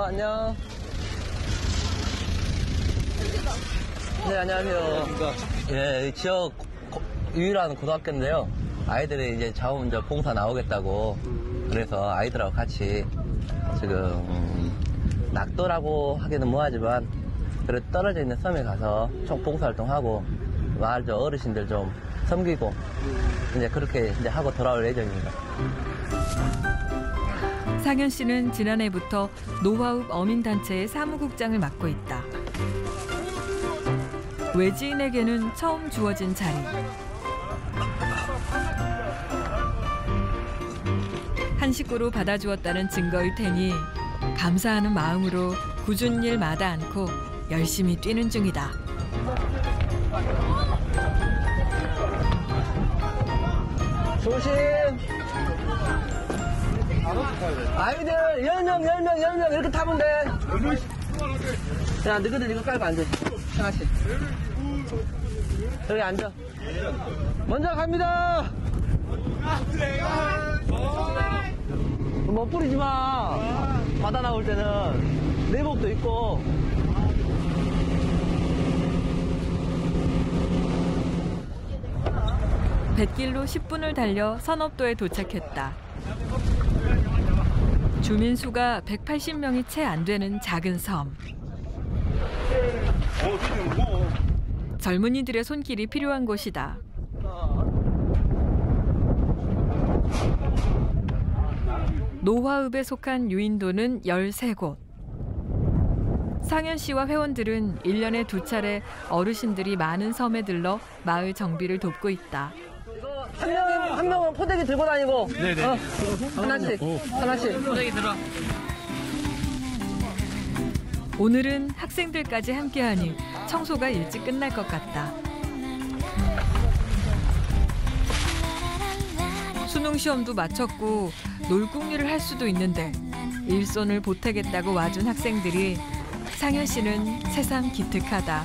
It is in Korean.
안녕. 네, 안녕하세요. 예, 지역 유일한 고등학교인데요. 아이들이 이제 자원문제 봉사 나오겠다고 그래서 아이들하고 같이 지금 낙도라고 하기는 뭐하지만 그래도 떨어져 있는 섬에 가서 총 봉사활동하고 마을 어르신들 좀 섬기고 이제 그렇게 이제 하고 돌아올 예정입니다. 상현 씨는 지난해부터 노화읍 어민단체의 사무국장을 맡고 있다. 외지인에게는 처음 주어진 자리. 한 식구로 받아주었다는 증거일 테니 감사하는 마음으로 굳은 일 마다 않고 열심히 뛰는 중이다. 조심. 아이들 10명 이렇게 타면 돼. 야, 너희들 이거 깔고 앉아. 하나씩. 여기 앉아. 먼저 갑니다. 뭐 뿌리지 마. 바다 나올 때는 내복도 있고. 뱃길로 10분을 달려 선업도에 도착했다. 주민 수가 180명이 채 안 되는 작은 섬. 젊은이들의 손길이 필요한 곳이다. 노화읍에 속한 유인도는 13곳. 상현 씨와 회원들은 1년에 2차례 어르신들이 많은 섬에 들러 마을 정비를 돕고 있다. 한 명은 포대기 들고 다니고. 네네. 하나씩. 포대기 들어. 오늘은 학생들까지 함께하니 청소가 일찍 끝날 것 같다. 수능 시험도 마쳤고 놀궁리를 할 수도 있는데 일손을 보태겠다고 와준 학생들이 상현 씨는 새삼 기특하다.